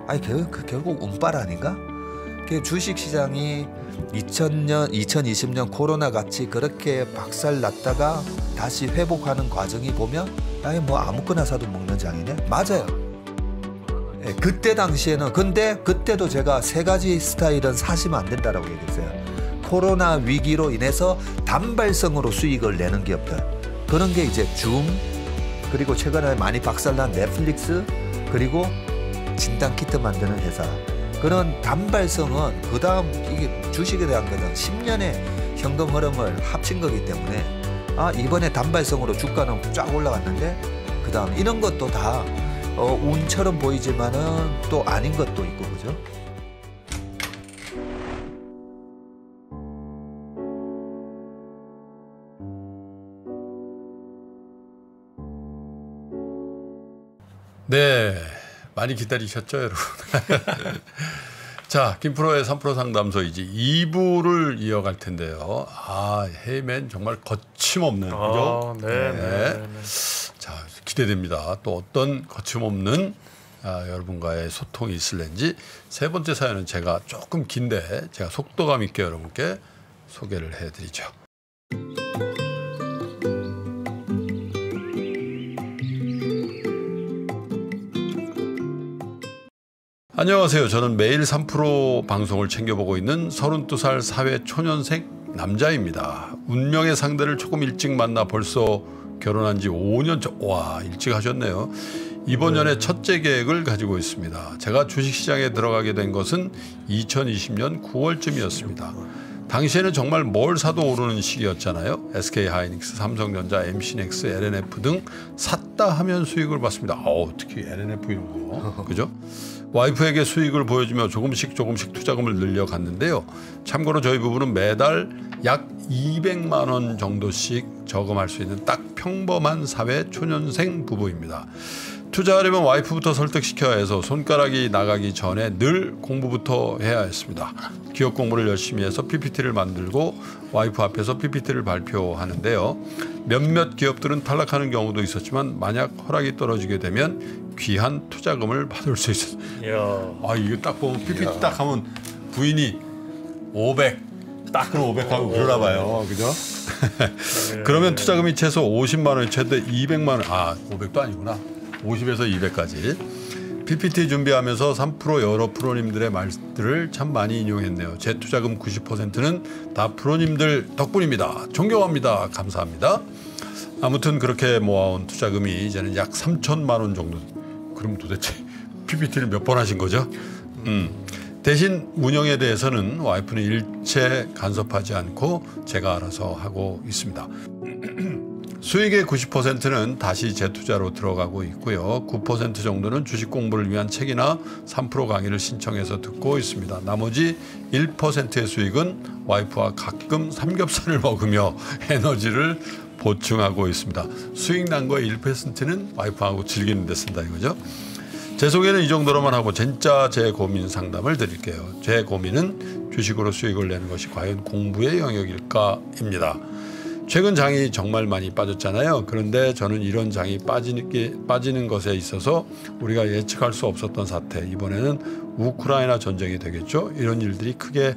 아니 결국 운빨 아닌가? 주식시장이 2020년 코로나 같이 그렇게 박살났다가 다시 회복하는 과정이 보면 아예 뭐 아무거나 사도 먹는 장이네. 맞아요. 예, 그때 당시에는 근데 그때도 제가 3가지 스타일은 사시면 안 된다라고 얘기했어요. 코로나 위기로 인해서 단발성으로 수익을 내는 기업들, 그런 게 이제 줌, 그리고 최근에 많이 박살난 넷플릭스, 그리고 진단 키트 만드는 회사. 그런 단발성은 그 다음 이게 주식에 대한 것은 10년의 현금 흐름을 합친 거기 때문에 이번에 단발성으로 주가는 쫙 올라갔는데 그 다음 이런 것도 다 운처럼 보이지만은 또 아닌 것도 있고, 그죠? 네, 많이 기다리셨죠, 여러분? 자, 김프로의 3프로 상담소 이제 2부를 이어갈 텐데요. 헤이맨 정말 거침없는, 그죠? 네. 자, 기대됩니다. 또 어떤 거침없는 여러분과의 소통이 있을는지. 세 번째 사연은 제가 조금 긴데 제가 속도감 있게 여러분께 소개를 해드리죠. 안녕하세요. 저는 매일 3프로 방송을 챙겨보고 있는 32살 사회 초년생 남자입니다. 운명의 상대를 조금 일찍 만나 벌써 결혼한 지 5년 전. 와, 일찍 하셨네요. 이번 년에 첫째 계획을 가지고 있습니다. 제가 주식시장에 들어가게 된 것은 2020년 9월쯤이었습니다. 당시에는 정말 뭘 사도 오르는 시기였잖아요. SK하이닉스, 삼성전자, MC넥스, LNF 등 샀다 하면 수익을 봤습니다. 특히 LNF 이런 거, 그죠? 와이프에게 수익을 보여주며 조금씩 투자금을 늘려갔는데요. 참고로 저희 부부는 매달 약 200만 원 정도씩 저금할 수 있는 딱 평범한 사회 초년생 부부입니다. 투자하려면 와이프부터 설득시켜야 해서 손가락이 나가기 전에 늘 공부부터 해야 했습니다. 기업 공부를 열심히 해서 PPT를 만들고 와이프 앞에서 PPT를 발표하는데요. 몇몇 기업들은 탈락하는 경우도 있었지만 만약 허락이 떨어지게 되면 귀한 투자금을 받을 수 있었어요. 이거 딱 보면 PPT 딱 하면 부인이 500, 딱 그럼 500 하고 그러나 봐요. 그죠? 그러면 투자금이 최소 50만 원, 최대 200만 원. 500도 아니구나. 50에서 200까지. PPT 준비하면서 3프로 여러 프로님들의 말들을 참 많이 인용했네요. 제 투자금 90%는 다 프로님들 덕분입니다. 존경합니다. 감사합니다. 아무튼 그렇게 모아온 투자금이 이제는 약 3천만 원 정도. 그럼 도대체 PPT를 몇 번 하신 거죠? 대신 운영에 대해서는 와이프는 일체 간섭하지 않고 제가 알아서 하고 있습니다. 수익의 90%는 다시 재투자로 들어가고 있고요. 9% 정도는 주식 공부를 위한 책이나 3프로 강의를 신청해서 듣고 있습니다. 나머지 1%의 수익은 와이프와 가끔 삼겹살을 먹으며 에너지를 보충하고 있습니다. 수익 난 거의 1%는 와이프하고 즐기는 데 쓴다 이거죠. 제 소개는 이 정도로만 하고 진짜 제 고민 상담을 드릴게요. 제 고민은 주식으로 수익을 내는 것이 과연 공부의 영역일까입니다. 최근 장이 정말 많이 빠졌잖아요. 그런데 저는 이런 장이 빠지는 것에 있어서 우리가 예측할 수 없었던 사태, 이번에는 우크라이나 전쟁이 되겠죠. 이런 일들이 크게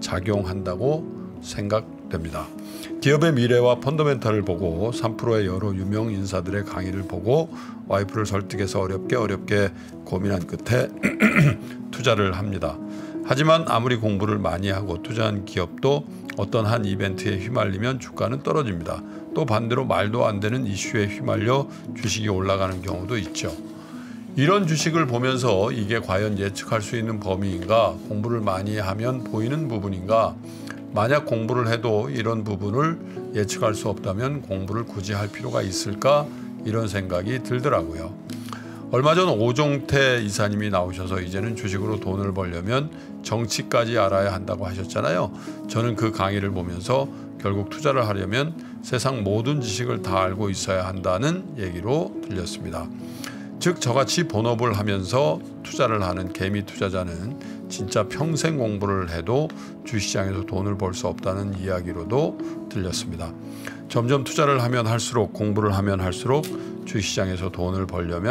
작용한다고 생각됩니다. 기업의 미래와 펀더멘탈을 보고 3프로의 여러 유명 인사들의 강의를 보고 와이프를 설득해서 어렵게 고민한 끝에 투자를 합니다. 하지만 아무리 공부를 많이 하고 투자한 기업도 어떤 한 이벤트에 휘말리면 주가는 떨어집니다. 또 반대로 말도 안 되는 이슈에 휘말려 주식이 올라가는 경우도 있죠. 이런 주식을 보면서 이게 과연 예측할 수 있는 범위인가, 공부를 많이 하면 보이는 부분인가, 만약 공부를 해도 이런 부분을 예측할 수 없다면 공부를 굳이 할 필요가 있을까, 이런 생각이 들더라고요. 얼마 전 오종태 이사님이 나오셔서 이제는 주식으로 돈을 벌려면 정치까지 알아야 한다고 하셨잖아요. 저는 그 강의를 보면서 결국 투자를 하려면 세상 모든 지식을 다 알고 있어야 한다는 얘기로 들렸습니다. 즉 저같이 본업을 하면서 투자를 하는 개미 투자자는 진짜 평생 공부를 해도 주시장에서 돈을 벌 수 없다는 이야기로도 들렸습니다. 점점 투자를 하면 할수록, 공부를 하면 할수록 주시장에서 돈을 벌려면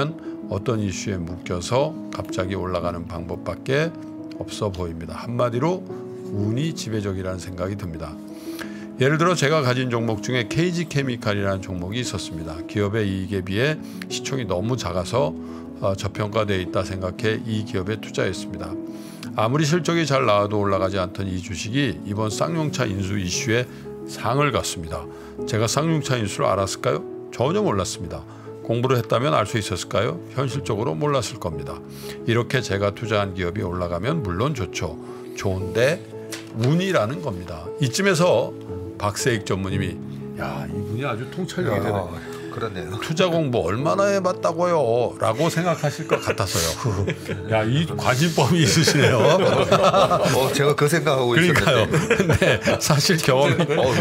어떤 이슈에 묶여서 갑자기 올라가는 방법밖에 없어 보입니다. 한마디로 운이 지배적이라는 생각이 듭니다. 예를 들어 제가 가진 종목 중에 KG케미칼이라는 종목이 있었습니다. 기업의 이익에 비해 시총이 너무 작아서 저평가되어 있다 생각해 이 기업에 투자했습니다. 아무리 실적이 잘 나와도 올라가지 않던 이 주식이 이번 쌍용차 인수 이슈에 상을 갔습니다. 제가 쌍용차 인수를 알았을까요? 전혀 몰랐습니다. 공부를 했다면 알 수 있었을까요? 현실적으로 몰랐을 겁니다. 이렇게 제가 투자한 기업이 올라가면 물론 좋죠. 좋은데 운이라는 겁니다. 이쯤에서 박세익 전무님이 야, 이분이 아주 통찰력이 되네. 그러네요. 투자 공부 얼마나 해봤다고요? 라고 생각하실 것 같아서요. 야, 이 관심법이 있으시네요. 제가 그 생각하고 그러니까요. 있었는데. 근데 사실 경험이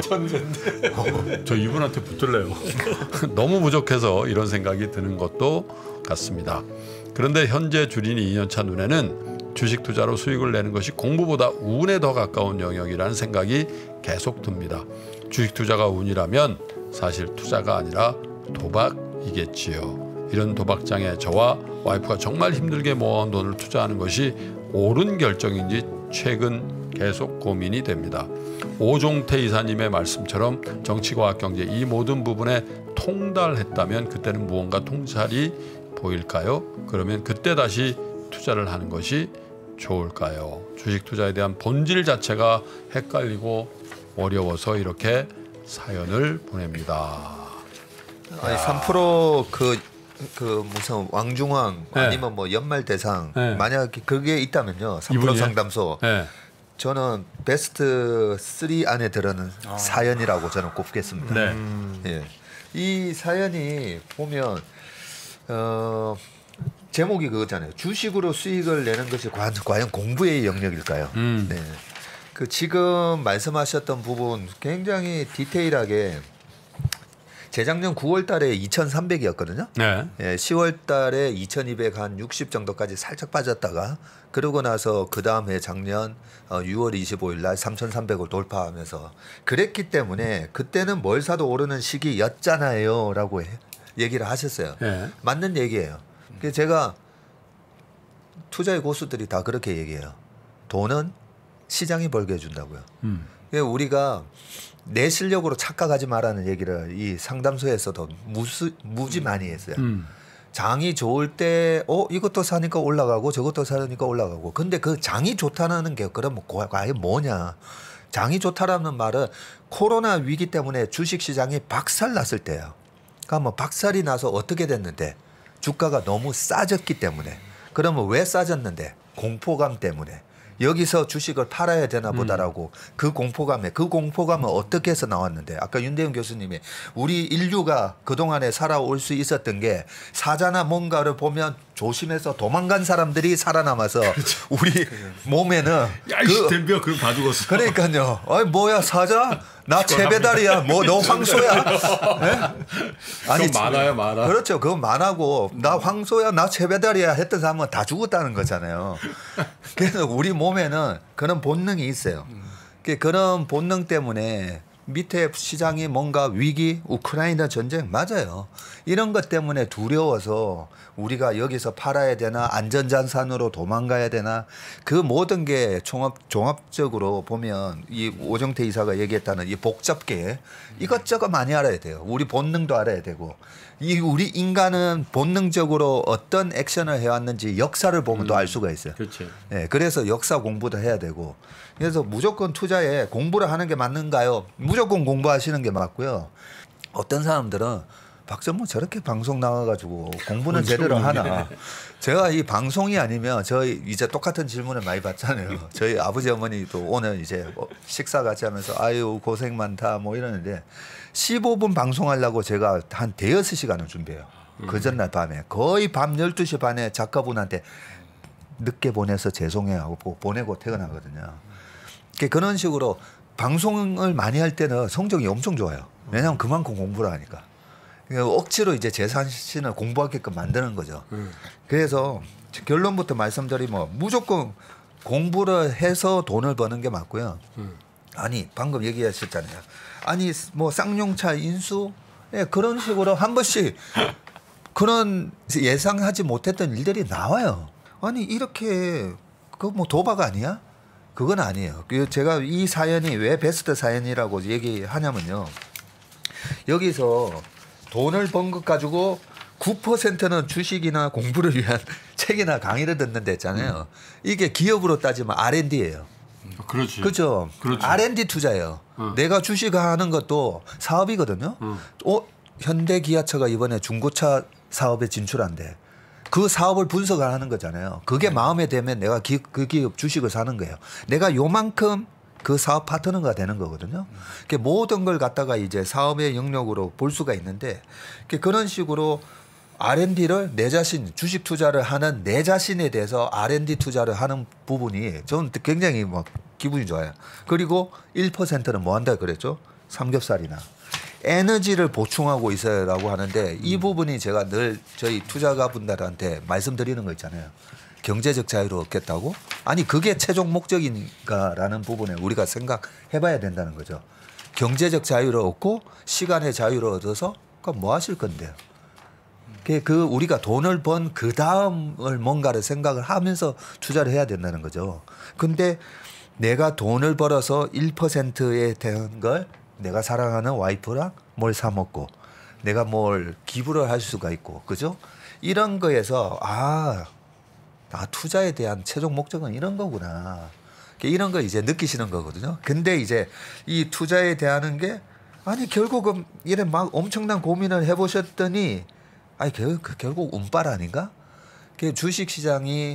저 이분한테 붙을래요. 너무 부족해서 이런 생각이 드는 것도 같습니다. 그런데 현재 주린이 2년차 눈에는 주식 투자로 수익을 내는 것이 공부보다 운에 더 가까운 영역이라는 생각이 계속 듭니다. 주식 투자가 운이라면 사실 투자가 아니라 도박이겠지요. 이런 도박장에 저와 와이프가 정말 힘들게 모아온 돈을 투자하는 것이 옳은 결정인지 최근 계속 고민이 됩니다. 오종태 이사님의 말씀처럼 정치, 과학, 경제 이 모든 부분에 통달했다면 그때는 무언가 통찰이 보일까요? 그러면 그때 다시 투자를 하는 것이 좋을까요? 주식 투자에 대한 본질 자체가 헷갈리고 어려워서 이렇게 사연을 보냅니다. 아니 3% 그 무슨 왕중왕 네. 아니면 뭐 연말대상 네. 만약에 그게 있다면요. 3% 이분이요? 상담소 네. 저는 베스트 3 안에 들어는 사연이라고 저는 꼽겠습니다. 네. 예. 이 사연이 보면 제목이 그거잖아요. 주식으로 수익을 내는 것이 과연 공부의 영역일까요? 네. 그 지금 말씀하셨던 부분 굉장히 디테일하게 재작년 9월 달에 2,300이었거든요. 네. 예, 10월 달에 2,200 한 60 정도까지 살짝 빠졌다가 그러고 나서 그 다음 해 작년 6월 25일 날 3,300을 돌파하면서 그랬기 때문에 그때는 뭘 사도 오르는 시기였잖아요 라고 얘기를 하셨어요. 네. 맞는 얘기예요. 그래서 제가 투자의 고수들이 다 그렇게 얘기해요. 돈은 시장이 벌게 해준다고요. 우리가 내 실력으로 착각하지 말라는 얘기를 이 상담소에서도 무지 많이 했어요. 장이 좋을 때 이것도 사니까 올라가고 저것도 사니까 올라가고. 근데 그 장이 좋다는 게 그럼 과연 뭐냐. 장이 좋다라는 말은 코로나 위기 때문에 주식시장이 박살났을 때예요. 그러니까 뭐 박살이 나서 어떻게 됐는데 주가가 너무 싸졌기 때문에. 그러면 왜 싸졌는데? 공포감 때문에. 여기서 주식을 팔아야 되나 보다라고 그 공포감은 어떻게 해서 나왔는데 아까 윤대현 교수님이 우리 인류가 그동안에 살아올 수 있었던 게 사자나 뭔가를 보면 조심해서 도망간 사람들이 살아남아서 그렇죠. 우리 몸에는 야이씨 덤벼 그럼 다 죽었어. 그러니까요. 뭐야 사자? 나 채배달이야. 뭐 너 황소야? 네? 아니 많아. 그렇죠. 그건 만하고 나 황소야, 나 채배달이야 했던 사람은 다 죽었다는 거잖아요. 그래서 우리 몸에는 그런 본능이 있어요. 그런 본능 때문에 밑에 시장이 뭔가 위기, 우크라이나 전쟁 맞아요. 이런 것 때문에 두려워서 우리가 여기서 팔아야 되나 안전자산으로 도망가야 되나 그 모든 게 종합적으로 보면 이 오정태 이사가 얘기했다는 이 복잡계 이것저것 많이 알아야 돼요. 우리 본능도 알아야 되고 우리 인간은 본능적으로 어떤 액션을 해왔는지 역사를 보면 또 알 수가 있어요. 그렇죠. 네, 그래서 역사 공부도 해야 되고 그래서 무조건 투자에 공부를 하는 게 맞는가요? 무조건 공부하시는 게 맞고요. 어떤 사람들은 박전무 저렇게 방송 나와가지고 공부는 제대로 하나. 제가 이 방송이 아니면 저희 이제 똑같은 질문을 많이 받잖아요. 저희 아버지 어머니도 오늘 이제 식사 같이 하면서 아유 고생 많다 뭐 이러는데 15분 방송하려고 제가 한 대여섯 시간을 준비해요. 그 전날 밤에 거의 밤 12시 반에 작가분한테 늦게 보내서 죄송해요 하고 보내고 퇴근하거든요. 그런 식으로 방송을 많이 할 때는 성적이 엄청 좋아요. 왜냐하면 그만큼 공부를 하니까. 억지로 이제 제 자신을 공부하게끔 만드는 거죠. 그래서 결론부터 말씀드리면 무조건 공부를 해서 돈을 버는 게 맞고요. 아니 방금 얘기하셨잖아요. 아니 뭐 쌍용차 인수 그런 식으로 한 번씩 그런 예상하지 못했던 일들이 나와요. 아니 이렇게 그 뭐 도박 아니야? 그건 아니에요. 제가 이 사연이 왜 베스트 사연이라고 얘기하냐면요. 여기서 돈을 번 것 가지고 9%는 주식이나 공부를 위한 책이나 강의를 듣는데 했잖아요. 이게 기업으로 따지면 R&D예요. 그렇지. 그죠? 그렇죠. R&D 투자예요. 내가 주식하는 것도 사업이거든요. 현대기아차가 이번에 중고차 사업에 진출한대. 그 사업을 분석을 하는 거잖아요. 그게 마음에 들면 내가 그 기업 주식을 사는 거예요. 내가 요만큼 그 사업 파트너가 되는 거거든요. 모든 걸 갖다가 이제 사업의 영역으로 볼 수가 있는데 그런 식으로 R&D를 내 자신 주식 투자를 하는 내 자신에 대해서 R&D 투자를 하는 부분이 저는 굉장히 막 기분이 좋아요. 그리고 1%는 뭐 한다 그랬죠? 삼겹살이나 에너지를 보충하고 있어요라고 하는데 이 부분이 제가 늘 저희 투자가분들한테 말씀드리는 거 있잖아요. 경제적 자유를 얻겠다고? 아니 그게 최종 목적인가라는 부분에 우리가 생각해봐야 된다는 거죠. 경제적 자유를 얻고 시간의 자유를 얻어서 그럼 뭐 하실 건데요? 그 우리가 돈을 번 그 다음을 뭔가를 생각을 하면서 투자를 해야 된다는 거죠. 근데 내가 돈을 벌어서 1%에 대한 걸 내가 사랑하는 와이프랑 뭘 사 먹고 내가 뭘 기부를 할 수가 있고 그죠? 이런 거에서 투자에 대한 최종 목적은 이런 거구나. 이런 걸 이제 느끼시는 거거든요. 근데 이제 이 투자에 대한 게 아니 결국은 이래 막 엄청난 고민을 해보셨더니 아니 결국 운빨 아닌가? 주식 시장이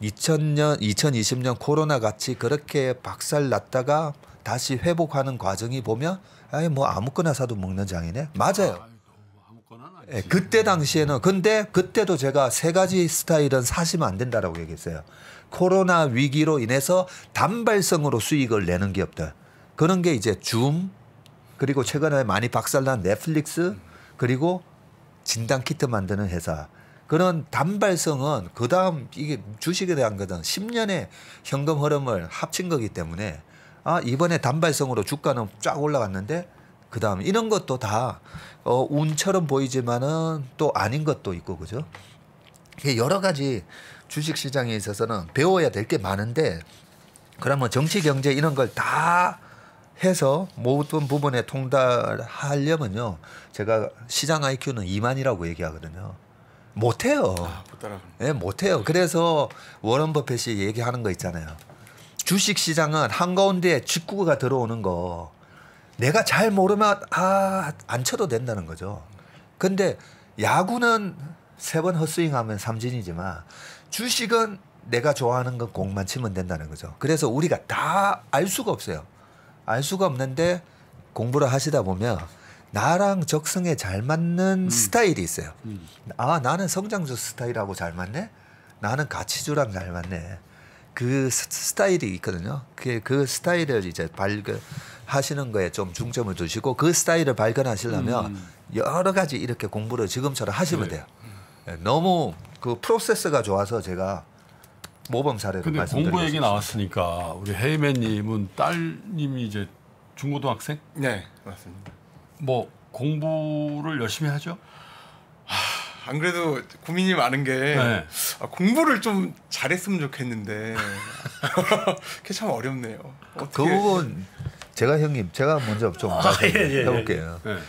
2020년 코로나 같이 그렇게 박살 났다가 다시 회복하는 과정이 보면 아니 뭐 아무거나 사도 먹는 장이네. 맞아요. 네, 그때 당시에는 근데 그때도 제가 세 가지 스타일은 사시면 안 된다라고 얘기했어요. 코로나 위기로 인해서 단발성으로 수익을 내는 기업들. 그런 게 이제 줌 그리고 최근에 많이 박살난 넷플릭스 그리고 진단 키트 만드는 회사. 그런 단발성은 그다음 이게 주식에 대한 거는 10년의 현금 흐름을 합친 거기 때문에 이번에 단발성으로 주가는 쫙 올라갔는데 그다음 이런 것도 다 운처럼 보이지만은 또 아닌 것도 있고 그죠? 여러 가지 주식 시장에 있어서는 배워야 될 게 많은데 그러면 정치 경제 이런 걸 다 해서 모든 부분에 통달하려면요. 제가 시장 IQ는 2만이라고 얘기하거든요. 못해요. 못 따라가는. 네, 못해요. 그래서 워런 버핏이 얘기하는 거 있잖아요. 주식 시장은 한가운데 직구가 들어오는 거 내가 잘 모르면 안 쳐도 된다는 거죠. 근데 야구는 3번 헛스윙하면 삼진이지만 주식은 내가 좋아하는 건 공만 치면 된다는 거죠. 그래서 우리가 다 알 수가 없어요. 알 수가 없는데 공부를 하시다 보면 나랑 적성에 잘 맞는 스타일이 있어요. 나는 성장주 스타일하고 잘 맞네. 나는 가치주랑 잘 맞네. 그 스타일이 있거든요. 그 스타일을 이제 발견하시는 거에 좀 중점을 두시고 그 스타일을 발견하시려면 여러 가지 이렇게 공부를 지금처럼 하시면 돼요. 너무 그 프로세스가 좋아서 제가 모범 사례로 근데 말씀드리고 공부 얘기 싶습니다. 나왔으니까 우리 헤이맨님은 딸님이 이제 중고등학생? 네, 맞습니다. 뭐 공부를 열심히 하죠? 안 그래도 고민이 많은 게 네. 공부를 좀 잘했으면 좋겠는데 그게 참 어렵네요. 그 부분 제가 먼저 좀 해볼게요. 네.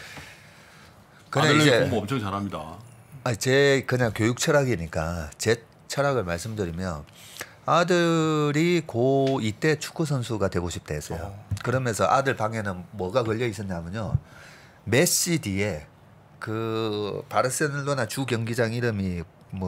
그냥 아들님이 이제 공부 엄청 잘합니다. 제 그냥 교육 철학이니까 제 철학을 말씀드리면 아들이 고2 때 축구 선수가 되고 싶다 했어요. 그러면서 아들 방에는 뭐가 걸려 있었냐면요. 메시 뒤에 그 바르셀로나 주 경기장 이름이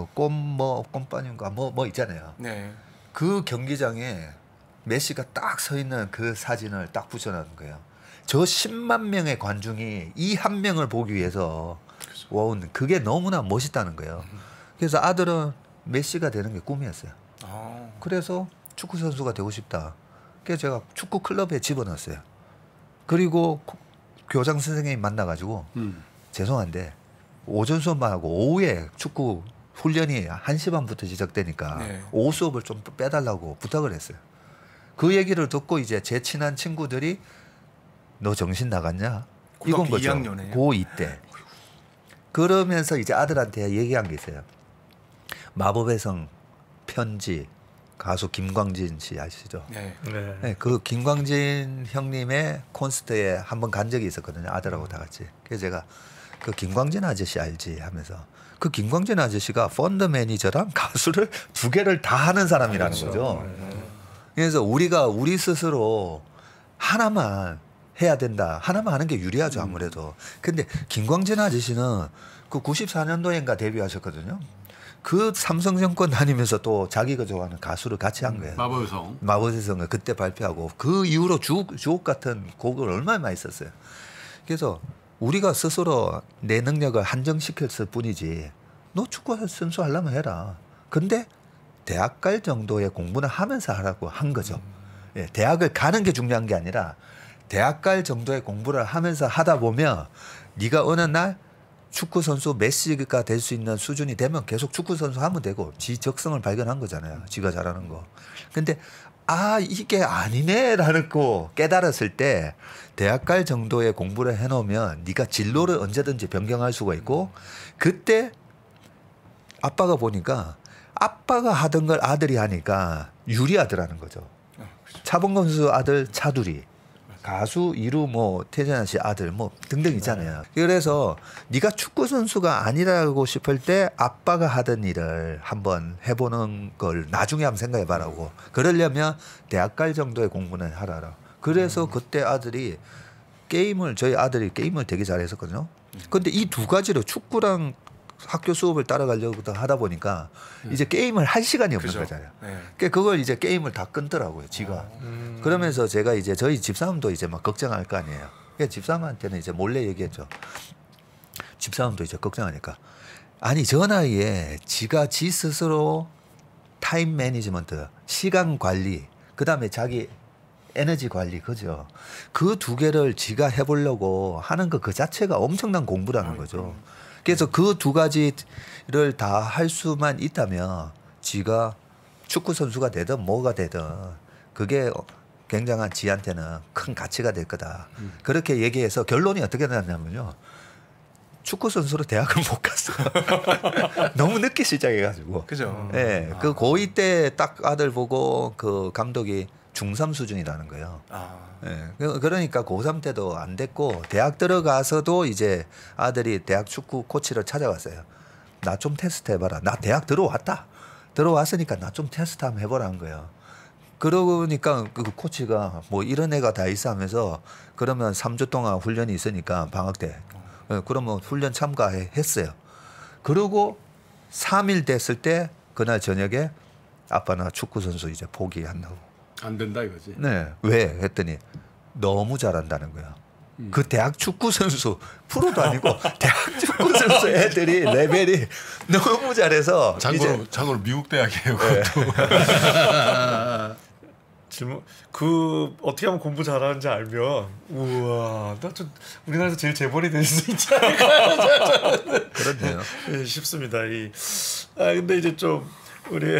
꼼빠님가 뭐 있잖아요. 네. 그 경기장에 메시가 딱 서 있는 그 사진을 딱 붙여놓은 거예요. 저 10만 명의 관중이 이 한 명을 보기 위해서 와온 그게 너무나 멋있다는 거예요. 그래서 아들은 메시가 되는 게 꿈이었어요. 그래서 축구 선수가 되고 싶다. 그래서 제가 축구 클럽에 집어넣었어요. 그리고 교장 선생님이 만나가지고 죄송한데 오전 수업만 하고 오후에 축구 훈련이 1시 반부터 시작되니까 네. 오후 수업을 좀 빼달라고 부탁을 했어요. 그 얘기를 듣고 이제 제 친한 친구들이 너 정신 나갔냐? 이건 고등학교 거죠. 2학년에요? 고2 때. 그러면서 이제 아들한테 얘기한 게 있어요. 마법의 성 편지 가수 김광진 씨 아시죠? 네. 네. 네, 그 김광진 형님의 콘서트에 한번 간 적이 있었거든요. 아들하고 다 같이. 그래서 제가 그 김광진 아저씨 알지 하면서 그 김광진 아저씨가 펀드 매니저랑 가수를 두 개를 다 하는 사람이라는 거죠. 그래서 우리가 우리 스스로 하나만 해야 된다. 하나만 하는 게 유리하죠 아무래도. 근데 김광진 아저씨는 그 94년도인가 데뷔하셨거든요. 그 삼성정권 다니면서 또 자기가 좋아하는 가수를 같이 한 거예요. 마법의 성. 마법의 성을 그때 발표하고 그 이후로 주옥 같은 곡을 얼마나 많이 썼어요. 그래서 우리가 스스로 내 능력을 한정시켰을 뿐이지 너 축구 선수 하려면 해라. 근데 대학 갈 정도의 공부는 하면서 하라고 한 거죠. 예, 대학을 가는 게 중요한 게 아니라 대학 갈 정도의 공부를 하면서 하다 보면 네가 어느 날 축구 선수 메시가 될 수 있는 수준이 되면 계속 축구 선수 하면 되고 지 적성을 발견한 거잖아요. 지가 잘하는 거. 근데 아 이게 아니네라는 거 깨달았을 때 대학 갈 정도의 공부를 해놓으면 네가 진로를 언제든지 변경할 수가 있고 그때 아빠가 보니까 아빠가 하던 걸 아들이 하니까 유리하더라는 거죠. 차범근 선수 아들 차두리. 가수 이루 뭐 태진아 씨 아들 뭐 등등 있잖아요. 그래서 네가 축구 선수가 아니라고 싶을 때 아빠가 하던 일을 한번 해보는 걸 나중에 한번 생각해봐라고. 그러려면 대학 갈 정도의 공부는 하라라. 그래서 그때 아들이 게임을 저희 아들이 게임을 되게 잘했었거든요. 근데 이 두 가지로 축구랑 학교 수업을 따라가려고 하다 보니까 이제 게임을 할 시간이 없는 그죠. 거잖아요. 네. 그러니까 그걸 이제 게임을 다 끊더라고요, 지가. 그러면서 제가 이제 저희 집사람도 이제 막 걱정할 거 아니에요. 그러니까 집사람한테는 이제 몰래 얘기했죠. 집사람도 이제 걱정하니까. 아니, 저 나이에 지가 지 스스로 타임 매니지먼트, 시간 관리, 그 다음에 자기 에너지 관리, 그죠? 그 두 개를 지가 해보려고 하는 거 그 자체가 엄청난 공부라는 거죠. 그래서 그 두 가지를 다 할 수만 있다면 지가 축구 선수가 되든 뭐가 되든 그게 굉장한 지한테는 큰 가치가 될 거다. 그렇게 얘기해서 결론이 어떻게 났냐면요. 축구 선수로 대학을 못 갔어. 너무 늦게 시작해가지고. 그죠. 예, 그 고2 때 딱 아들 보고 그 감독이 중3 수준이라는 거예요. 예, 그러니까 고3 때도 안 됐고 대학 들어가서도 이제 아들이 대학 축구 코치를 찾아갔어요. 나 좀 테스트 해봐라. 나 대학 들어왔다. 들어왔으니까 나 좀 테스트 한번 해보라는 거예요. 그러니까 그 코치가 뭐 이런 애가 다 있어 하면서 그러면 3주 동안 훈련이 있으니까 방학 때 그러면 훈련 참가했어요. 그리고 3일 됐을 때 그날 저녁에 아빠 나 축구 선수 이제 포기한다고. 안 된다 이거지. 네. 왜? 했더니 너무 잘한다는 거야. 그 대학 축구 선수 프로도 아니고 대학 축구 선수 애들이 레벨이 너무 잘해서 참고로 미국 대학이에요. 그것도. 질문 그 어떻게 하면 공부 잘하는지 알면 우와 나 좀 우리나라에서 제일 재벌이 될 수 있지 않을까 그렇네요. 예, 싶습니다. 근데 이제 좀 우리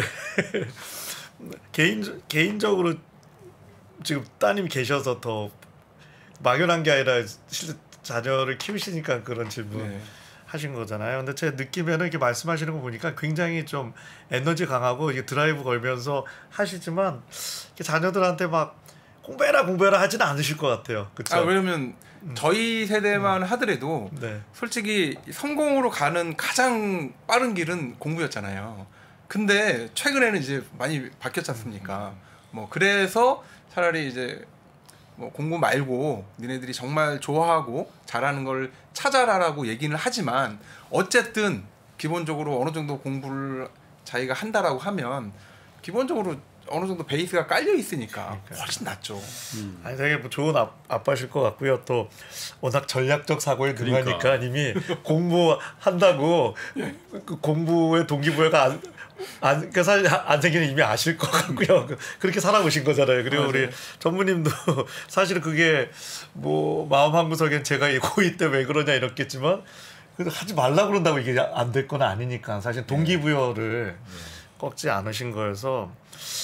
개인적으로 지금 따님이 계셔서 더 막연한 게 아니라 실제 자녀를 키우시니까 그런 질문 네. 하신 거잖아요. 근데 제 느낌에는 이렇게 말씀하시는 거 보니까 굉장히 좀 에너지 강하고 이게 드라이브 걸면서 하시지만 자녀들한테 막 공부해라 하지는 않으실 것 같아요. 그렇죠? 왜냐면 저희 세대만 하더라도 네. 솔직히 성공으로 가는 가장 빠른 길은 공부였잖아요. 근데 최근에는 이제 많이 바뀌었지 않습니까? 뭐 그래서 차라리 이제 뭐 공부 말고 니네들이 정말 좋아하고 잘하는 걸 찾아라라고 얘기는 하지만 어쨌든 기본적으로 어느 정도 공부를 자기가 한다라고 하면 기본적으로 어느 정도 베이스가 깔려 있으니까 훨씬 낫죠. 아니 되게 뭐 좋은 아빠실 것 같고요. 또 워낙 전략적 사고에 능하니까 그러니까. 이미 공부한다고 그 공부의 동기부여가 그러니까 사실 안 생기는 이미 아실 것 같고요. 그렇게 살아오신 거잖아요. 그리고 맞아요. 우리 전무님도 사실은 그게 뭐 마음 한구석엔 제가 고2 때 왜 그러냐 이렇겠지만 그래도 하지 말라 그런다고 이게 안 될 건 아니니까 사실 동기부여를 꺾지 않으신 거여서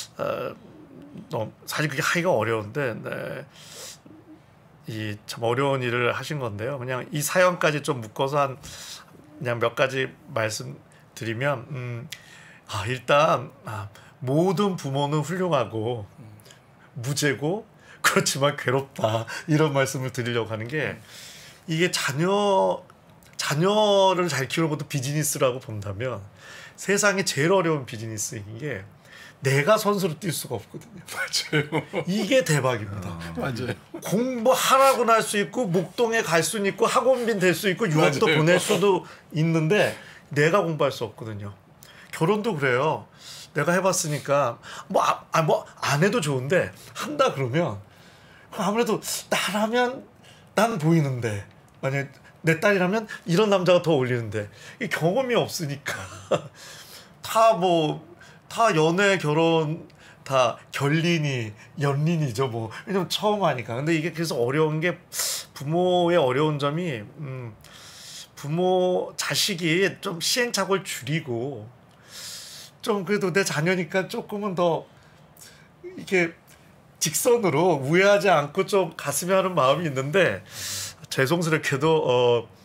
사실 그게 하기가 어려운데 이 참 어려운 일을 하신 건데요. 그냥 이 사연까지 좀 묶어서 한 그냥 몇 가지 말씀드리면 일단 모든 부모는 훌륭하고 무죄고 그렇지만 괴롭다 이런 말씀을 드리려고 하는 게 이게 자녀를 잘 키우는 것도 비즈니스라고 본다면 세상에 제일 어려운 비즈니스인 게 내가 선수로 뛸 수가 없거든요. 맞아요. 이게 대박입니다. 맞아요. 공부하라고는 할 수 있고 목동에 갈 수는 있고 학원빈 될 수 있고 유학도 맞아요. 보낼 수도 있는데 내가 공부할 수 없거든요. 결혼도 그래요. 내가 해봤으니까 뭐 안 해도 좋은데 한다 그러면 아무래도 나라면 난 보이는데 만약 내 딸이라면 이런 남자가 더 어울리는데 이 경험이 없으니까 다 연애 결혼 다 결린이 연린이죠 뭐 왜냐면 처음 하니까. 근데 이게 그래서 어려운 게 부모의 어려운 점이 부모 자식이 좀 시행착오를 줄이고 좀 그래도 내 자녀니까 조금은 더 이렇게 직선으로 우회하지 않고 좀 갔으면 하는 마음이 있는데 죄송스럽게도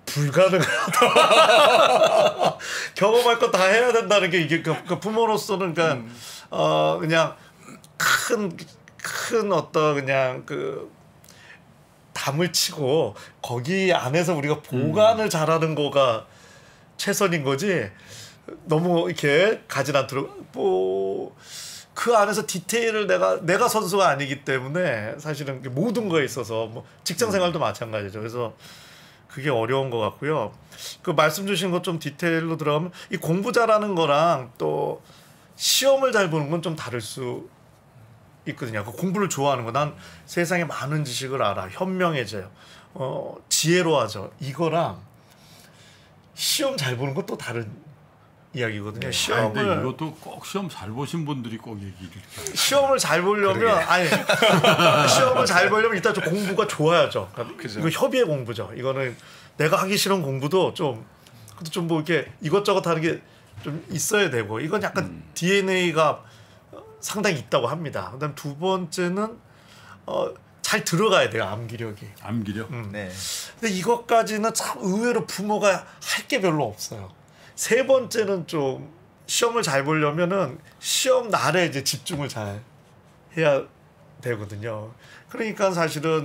불가능하다. 경험할 거 다 해야 된다는 게 이게 그 부모로서는 그냥 큰 어떤 그냥 그 담을 치고 거기 안에서 우리가 보관을 잘하는 거가 최선인 거지. 너무 이렇게 가진 않도록 그 안에서 디테일을 내가 선수가 아니기 때문에 사실은 모든 거에 있어서 뭐 직장 생활도 마찬가지죠. 그래서 그게 어려운 것 같고요. 그 말씀 주신 것 좀 디테일로 들어가면 이 공부 잘하는 거랑 또 시험을 잘 보는 건 좀 다를 수 있거든요. 그 공부를 좋아하는 거, 난 세상에 많은 지식을 알아, 현명해져요, 지혜로워져. 이거랑 시험 잘 보는 건 또 다른 이야기거든요. 시험을 근데 이것도 꼭 시험 잘 보신 분들이 꼭 얘기를 이렇게 시험을 잘 보려면 시험을 잘 보려면 일단 좀 공부가 좋아야죠. 그죠. 이거 협의의 공부죠. 이거는 내가 하기 싫은 공부도 좀 뭐 이렇게 이것저것 하는 게 좀 있어야 되고 이건 약간 DNA가 상당히 있다고 합니다. 그다음 두 번째는 잘 들어가야 돼요. 암기력이. 암기력. 네. 근데 이것까지는 참 의외로 부모가 할 게 별로 없어요. 세 번째는 좀 시험을 잘 보려면은 시험 날에 이제 집중을 잘 해야 되거든요. 그러니까 사실은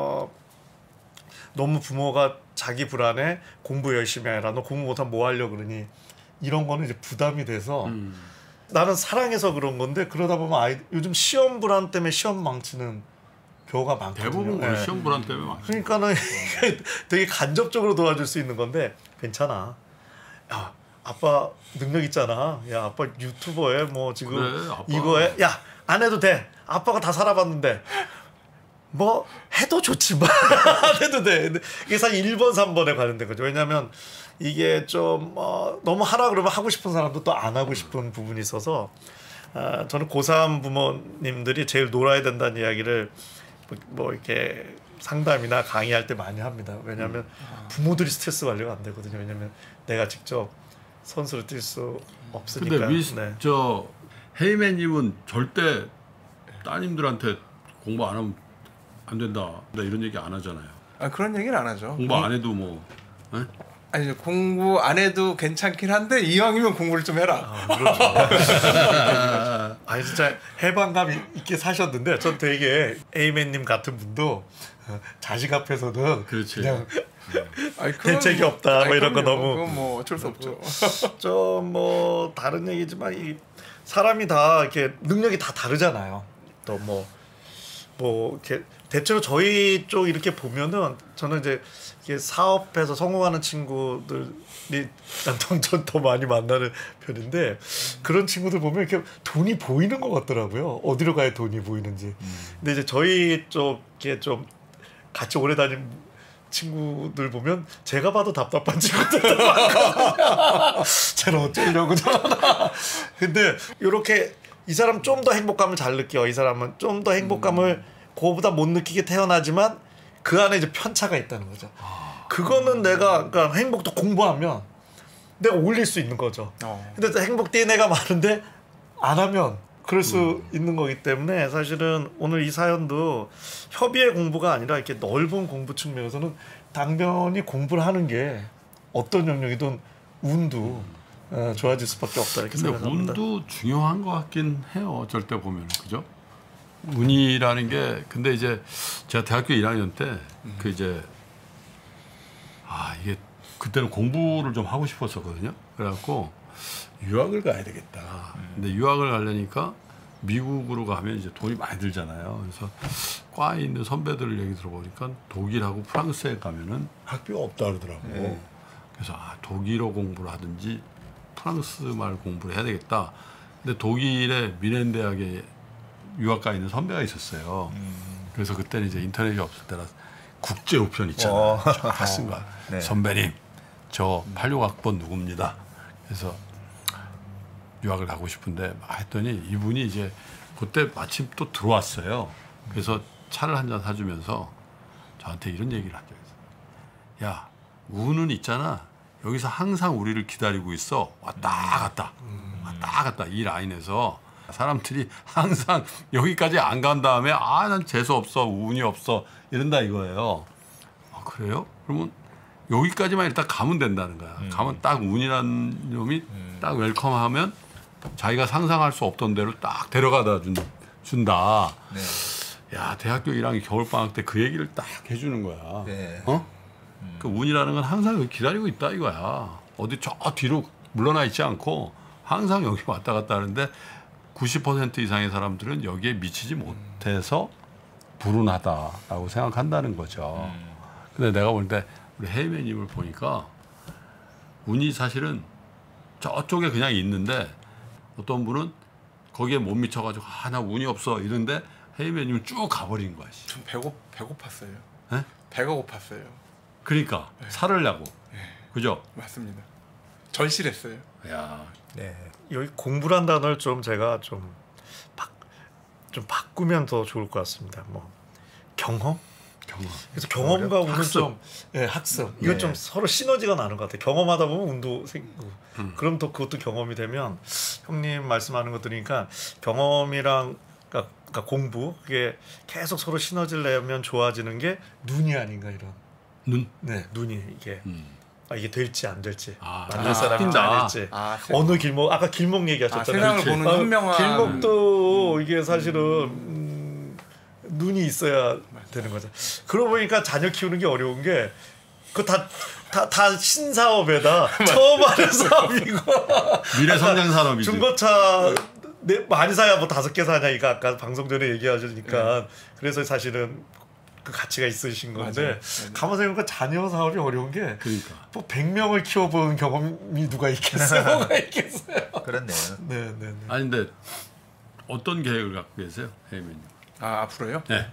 너무 부모가 자기 불안에 공부 열심히 해라. 너 공부 못하면 뭐 하려고 그러니 이런 거는 이제 부담이 돼서 나는 사랑해서 그런 건데 그러다 보면 요즘 시험 불안 때문에 시험 망치는 경우가 많거든요. 대부분 네. 시험 불안 때문에 많죠. 그러니까는 되게 간접적으로 도와줄 수 있는 건데 괜찮아. 야, 아빠 능력 있잖아. 야, 아빠 유튜버에 뭐 지금 그래, 아빠. 이거에 야, 안 해도 돼. 아빠가 다 살아봤는데 뭐 해도 좋지만 안 해도 돼. 근데 이게 사실 1번, 3번에 관련된 거죠. 왜냐하면 이게 좀 너무 하라 그러면 하고 싶은 사람도 또 안 하고 싶은 부분이 있어서 저는 고3 부모님들이 제일 놀아야 된다는 이야기를 뭐 이렇게 상담이나 강의할 때 많이 합니다. 왜냐하면 부모들이 스트레스 관리가 안 되거든요. 왜냐하면 내가 직접 선수로 뛸 수 없으니까. 근데 헤이맨님은 절대 따님들한테 공부 안 하면 안 된다. 이런 얘기 안 하잖아요. 그런 얘기는 안 하죠. 공부 안 해도 뭐. 에? 아니 공부 안 해도 괜찮긴 한데 이왕이면 공부를 좀 해라. 그렇죠. 아니 진짜 해방감 있게 사셨는데 전 되게 에이맨님 같은 분도 자식 앞에서는 그렇지. 그냥 아니, 대책이 없다 뭐 이런 거 그럼요. 너무 그건 뭐 어쩔 수 없죠. 좀 뭐 다른 얘기지만 이 사람이 다 이렇게 능력이 다 다르잖아요. 또 뭐 이렇게 대체로 저희 쪽 이렇게 보면은 저는 이제 이게 사업해서 성공하는 친구들이 난 더 많이 만나는 편인데 그런 친구들 보면 이렇게 돈이 보이는 것 같더라고요. 어디로 가야 돈이 보이는지. 근데 이제 저희 쪽에 좀 같이 오래 다닌 친구들 보면 제가 봐도 답답한 친구들도 많거든요. 쟤는 어쩌려고 저러나. 근데 이렇게 이 사람 좀 더 행복감을 잘 느껴. 이 사람은 좀 더 행복감을 그거보다 못 느끼게 태어나지만 그 안에 이제 편차가 있다는 거죠. 그거는 내가 그러니까 행복도 공부하면 내가 올릴 수 있는 거죠. 근데 행복 DNA가 많은데 안 하면 그럴 수 있는 거기 때문에 사실은 오늘 이 사연도 협의의 공부가 아니라 이렇게 넓은 공부 측면에서는 당연히 공부를 하는 게 어떤 영역이든 운도 좋아질 수밖에 없다 이렇게 근데 생각합니다. 운도 중요한 것 같긴 해요. 어쩔 때 보면 그죠? 운이라는 게 근데 이제 제가 대학교 1학년 때 그 이제 이게 그때는 공부를 좀 하고 싶었었거든요. 그래갖고 유학을 가야 되겠다. 근데 유학을 가려니까 미국으로 가면 이제 돈이 많이 들잖아요. 그래서 과에 있는 선배들 얘기 들어보니까 독일하고 프랑스에 가면은 학비가 없다 그러더라고. 그래서 독일어 공부를 하든지 프랑스 말 공부를 해야 되겠다. 근데 독일의 미넨 대학에 유학 가 있는 선배가 있었어요. 그래서 그때는 이제 인터넷이 없을 때라 국제 우편 있잖아요. 다 쓴 거야. 네. 선배님, 저 86학번 누굽니다. 그래서 유학을 가고 싶은데 했더니 이분이 이제 그때 마침 또 들어왔어요. 그래서 차를 한 잔 사주면서 저한테 이런 얘기를 한 적이 있어요. 야, 운은 있잖아. 여기서 항상 우리를 기다리고 있어. 왔다 갔다. 왔다 갔다. 이 라인에서 사람들이 항상 여기까지 안 간 다음에 난 재수 없어. 운이 없어. 이런다 이거예요. 그래요? 그러면 여기까지만 일단 가면 된다는 거야. 가면 딱 운이라는 놈이 딱 웰컴하면 자기가 상상할 수 없던 데로 딱 데려가다 준다. 네. 야, 대학교 1학년 겨울방학 때 그 얘기를 딱 해주는 거야. 네. 그 운이라는 건 항상 여기 기다리고 있다 이거야. 어디 저 뒤로 물러나 있지 않고 항상 여기 왔다 갔다 하는데 90% 이상의 사람들은 여기에 미치지 못해서 불운하다라고 생각한다는 거죠. 근데 내가 볼 때 우리 헤이맨님을 보니까 운이 사실은 저쪽에 그냥 있는데 어떤 분은 거기에 못 미쳐가지고 나 운이 없어 이런데 헤이맨님은 쭉 가버린 거야. 좀 배고팠어요. 네? 배가 고팠어요. 그러니까 살으려고. 그죠? 맞습니다. 절실했어요. 야, 네. 여기 공부란 단어를 좀 제가 좀 바꾸면 더 좋을 것 같습니다. 뭐 경험? 그래서 경험과 운은 좀 학습. 이건 좀 서로 시너지가 나는 것 같아요. 경험하다 보면 운도 생기고. 그럼 또 그것도 경험이 되면 형님 말씀하는 것 들으니까 경험이랑 그러니까 공부 그게 계속 서로 시너지를 내면 좋아지는 게 눈이 아닌가 이런. 눈? 네, 눈이 이게. 이게 될지 안 될지 아, 만날 사람인지 아, 아닐지 어느 길목 아까 길목 얘기하셨잖아요. 세상을 보는 현명한 길목도 이게 사실은 눈이 있어야 되는 거죠. 그러고 보니까 자녀 키우는 게 어려운 게 그거 다 신사업에다 처음 하는 사업이고 미래 성장 산업이지. 중고차 많이 사야 뭐 5개 사냐 이거 아까 방송 전에 얘기하시니까 그래서 사실은 그 가치가 있으신 건데 맞아요. 가만 생각해보니까 자녀 사업이 어려운 게 그러니까. 뭐 100명을 키워본 경험이 누가 있겠어요? 뭐가 있겠어요? 그렇네요. 네. 아니 근데 어떤 계획을 갖고 계세요, 헤이맨님? 앞으로요? 네.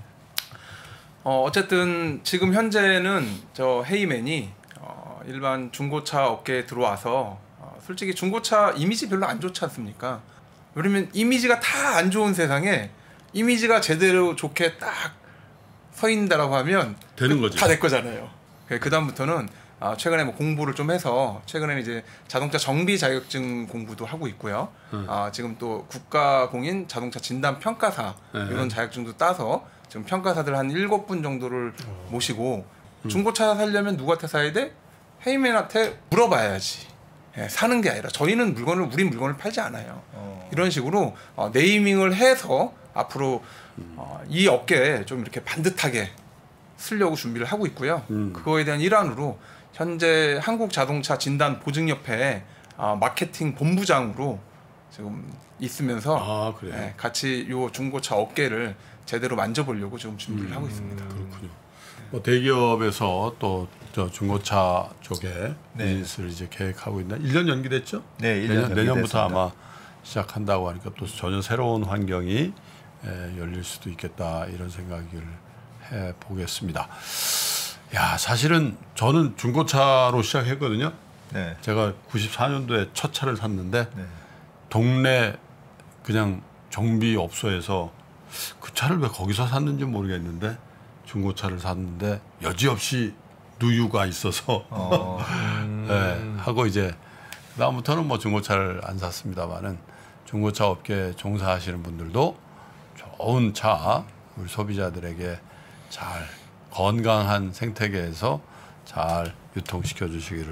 어쨌든 지금 현재는 저 헤이맨이 일반 중고차 업계에 들어와서 솔직히 중고차 이미지 별로 안 좋지 않습니까? 왜냐면 이미지가 다 안 좋은 세상에 이미지가 제대로 좋게 딱 서인다라고 하면 되는 거지. 다 내 거잖아요. 그 다음부터는 최근에 뭐 공부를 좀 해서 최근에는 이제 자동차 정비 자격증 공부도 하고 있고요. 지금 또 국가공인 자동차 진단 평가사 이런 자격증도 따서 지금 평가사들 한 7분 정도를 모시고 중고차 살려면 누구한테 사야 돼? 헤이맨한테 물어봐야지. 사는 게 아니라 저희는 우린 물건을 팔지 않아요. 이런 식으로 네이밍을 해서 앞으로 이 업계에 좀 이렇게 반듯하게 쓰려고 준비를 하고 있고요. 그거에 대한 일환으로 현재 한국자동차진단보증협회 마케팅 본부장으로 지금 있으면서 그래요? 같이 요 중고차 업계를 제대로 만져보려고 지금 준비를 하고 있습니다. 그렇군요. 뭐 대기업에서 또 저 중고차 쪽에 비즈니스를 이제 계획하고 있나? 1년 연기됐죠? 네, 1년 내년부터 연기됐습니다. 아마 시작한다고 하니까 또 전혀 새로운 환경이 열릴 수도 있겠다 이런 생각을 해 보겠습니다. 야, 사실은 저는 중고차로 시작했거든요. 네. 제가 94년도에 첫 차를 샀는데 네. 동네 그냥 정비업소에서 그 차를 왜 거기서 샀는지 모르겠는데 중고차를 샀는데 여지없이 누유가 있어서 네, 하고 이제 그다음부터는 뭐 중고차를 안 샀습니다만은 중고차 업계 종사하시는 분들도 좋은 차 우리 소비자들에게 잘 건강한 생태계에서 잘 유통시켜 주시기를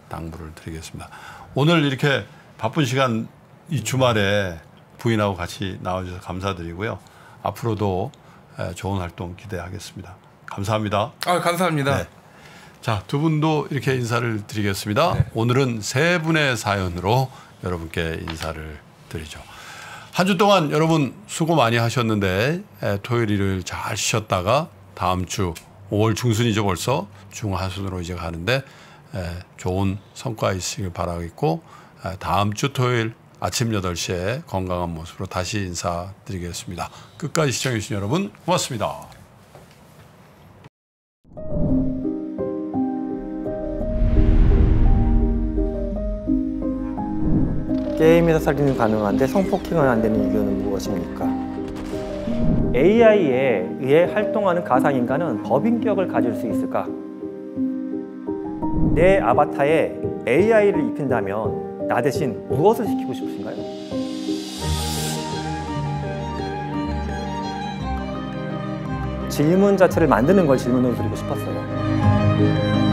당부를 드리겠습니다. 오늘 이렇게 바쁜 시간 이 주말에 부인하고 같이 나와주셔서 감사드리고요. 앞으로도 좋은 활동 기대하겠습니다. 감사합니다. 감사합니다. 네. 자, 두 분도 이렇게 인사를 드리겠습니다. 네. 오늘은 세 분의 사연으로 여러분께 인사를 드리죠. 한 주 동안 여러분 수고 많이 하셨는데 토요일 일요일 잘 쉬셨다가 다음 주 5월 중순이죠. 벌써 중하순으로 이제 가는데 좋은 성과 있으길 바라겠고 다음 주 토요일 아침 8시에 건강한 모습으로 다시 인사드리겠습니다. 끝까지 시청해주신 여러분 고맙습니다. 게임에서 살인이 가능한데 성폭행은 안 되는 이유는 무엇입니까? AI에 의해 활동하는 가상인간은 법인격을 가질 수 있을까? 내 아바타에 AI를 입힌다면 나 대신 무엇을 시키고 싶으신가요? 질문 자체를 만드는 걸 질문으로 드리고 싶었어요.